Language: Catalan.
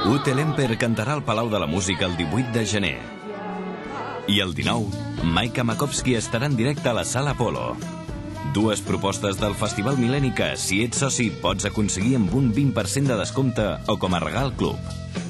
Ute Lemper cantarà al Palau de la Música el 18 de gener. I el 19, Maika Makovsky estarà en directe a la Sala Apolo. Dues propostes del Festival Mil·lenni que, si ets soci, pots aconseguir amb un 20% de descompte o com a regal club.